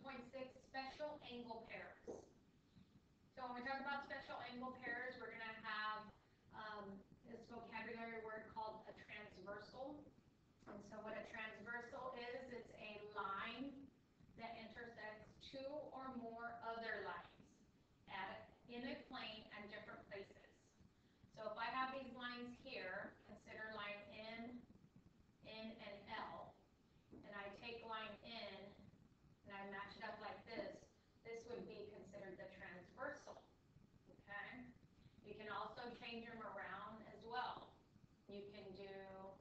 2.6, special angle pairs. So when we talk about special angle pairs, we're going to have this vocabulary word called a transversal. And so what a transversal is, it's a line that intersects two or more other lines in a plane at different places. So if I have these lines here, consider line N, and L, and I take line N and I match it up like this would be considered the transversal, okay? You can also change them around as well. You can do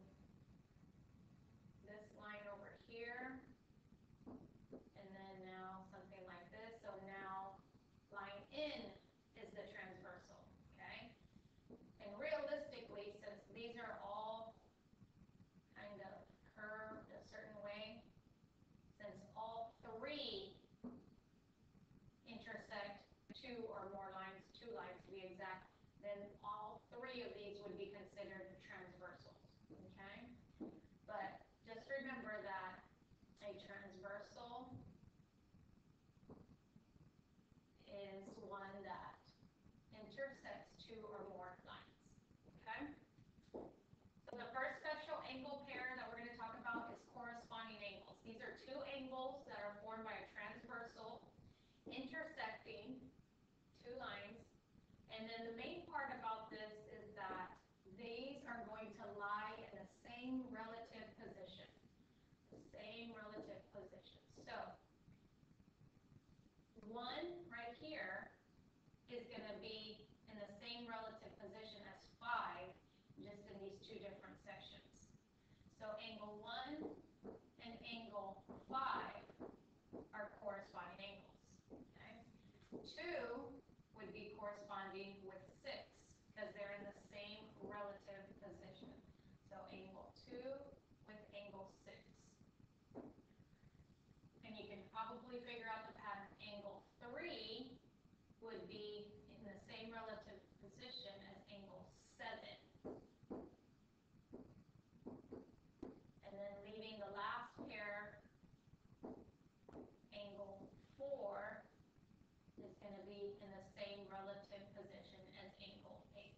this line over here, and then now something like this. So now line N is the transversal, okay? And realistically, since these are all kind of curved a certain way, since all three intersect two or more lines, two lines to be exact, then all three of these would be considered transversals, okay? But just remember that a transversal is one that intersects two or more lines, okay? So the first special angle pair that we're going to talk about is corresponding angles. These are two angles that are formed by a transversal intersecting two lines. And then the main part about this is that these are going to lie in the same relative position. The same relative position. So one right here is going to be in the same relative position as 5, just in these two different sections. So angle 1 and angle 5 are corresponding angles. Okay? 2 would be corresponding with 6 because they're in the same relative position. So angle 2 with angle 6. And you can probably figure out the pattern. Angle 3 would be in the same relative position as angle 7. And then leaving the last pair, angle 4 is going to be in the same relative position as angle 8.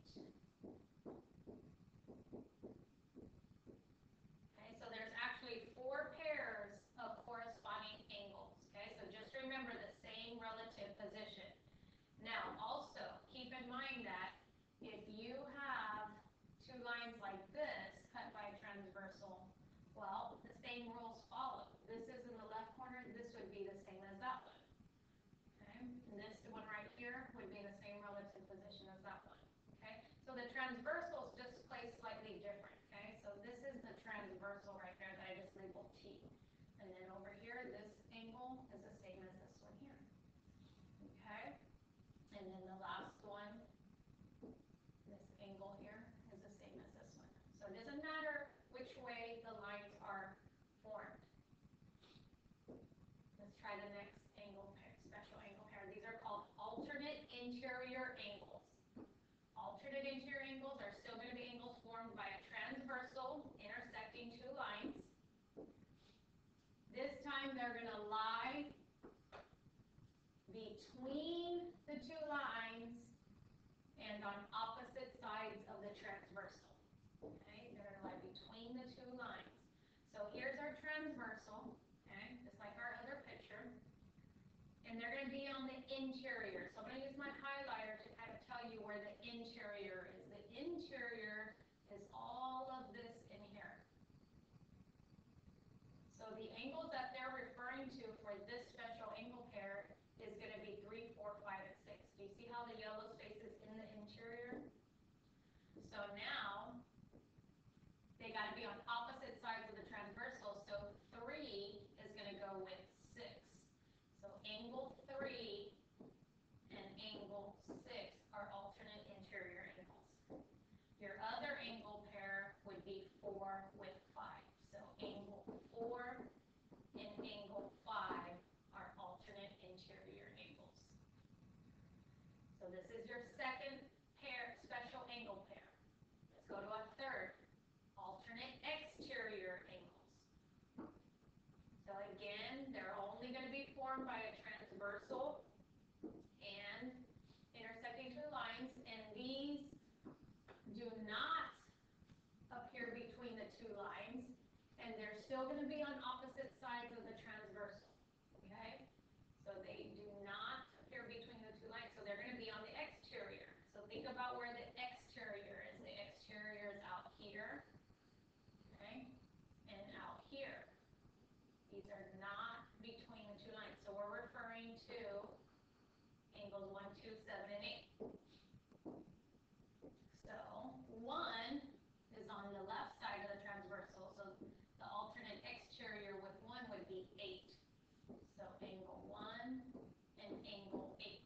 Okay, so there's actually 4 pairs of corresponding angles. Okay, so just remember the same relative position. Now, also keep in mind that if you have two lines like this cut by a transversal, well, the same rules follow. This is in the left corner, this would be the same as that one. Okay, and this one right here would be in the same relative position as that one. Okay, so the transversals just placed slightly different. Okay, so this is the transversal right there that I just labeled T. And then over here, this angle is the same as this one here. Okay, and then the last one, this angle here, is the same as this one. So it doesn't matter which way the lines are formed. Let's try the next angle pair, special angle pair. These are called alternate interior angles. Alternate interior angles are still going to be angles formed by a transversal intersecting two lines. This time they're going to lie between the two lines and on opposite sides of the transversal. Okay, they're going to lie between the two lines. So here's our transversal, okay, just like our other picture. And they're going to be on the interior. So I'm going to use my highlighter to kind of tell you where the interior is. The interior is all of this in here. So the angles that they're referring to for this special angle pair is going to be 3, 4, 5, and 6. Do you see how the yellow space is in the interior? So now they got to be on opposite sides of the transversal. So 3 is going to go with 6. So angle 3 and angle 6 are alternate interior angles. Your other angle pair would be 4 with 5. So angle 4 and angle 5 are alternate interior angles. So this is your second pair, special angle pair. Let's go to a third, alternate exterior angles. So again, they're only going to be formed by two lines, and they're still going to be on opposite sides of the transversal, okay? So they do not appear between the two lines, so they're going to be on the exterior. So think about where the exterior is. The exterior is out here, okay, and out here. These are not between the two lines, so we're referring to angles 1, 2, 7, and 8. So 1 is on the left side of the transversal, so the alternate exterior with 1 would be 8. So angle 1 and angle 8.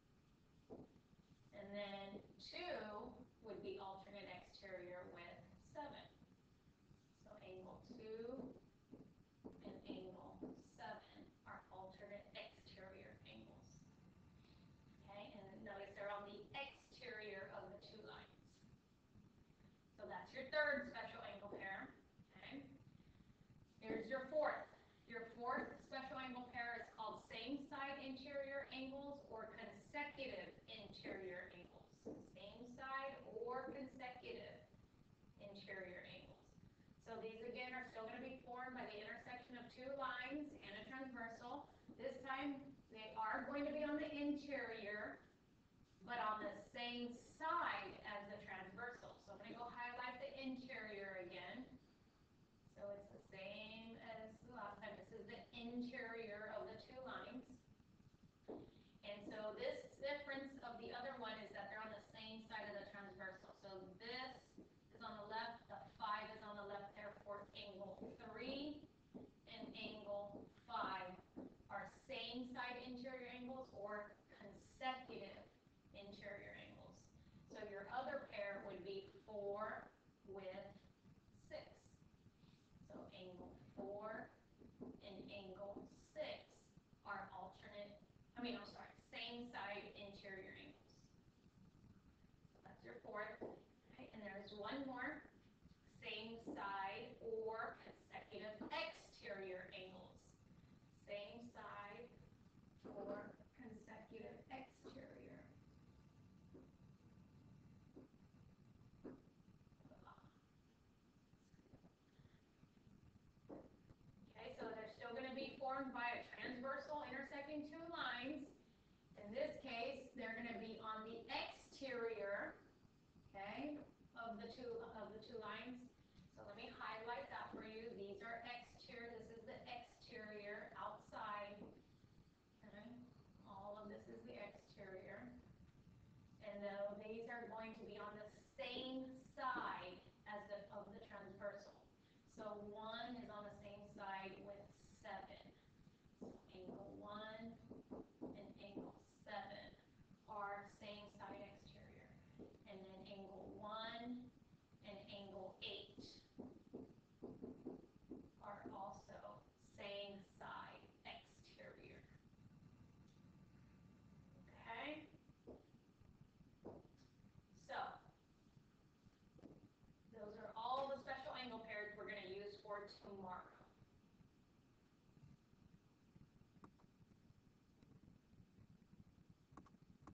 And then 2 would be alternate exterior with 7. So angle 2 and angle 7 are alternate exterior angles. Okay, and notice they're on the exterior of the two lines. So that's your third special angle pair. Okay. Here's your fourth. Your fourth special angle pair is called same side interior angles or consecutive interior angles. Same side or consecutive interior angles. So these again are still going to be formed by the intersection of two lines and a transversal. This time they are going to be on the interior, but on the same side as the transversal. So I'm going to go highlight the interior again. So it's the same as the last time. This is the interior of the two lines. And so this difference of the other one is that they're on the same side of the transversal. So this is on the left, the 5 is on the left, therefore angle 3 and angle 5 are same side interior angles or consecutive interior angles. So your other pair would be 4 with 6. So angle 4 and angle 6 are same side interior angles. So that's your fourth. Okay, and there's one more. Same side or consecutive exterior angles. Same side or consecutive exterior. Okay, so they're still going to be formed by a transversal intersecting two lines. In this case, they're going to be on the exterior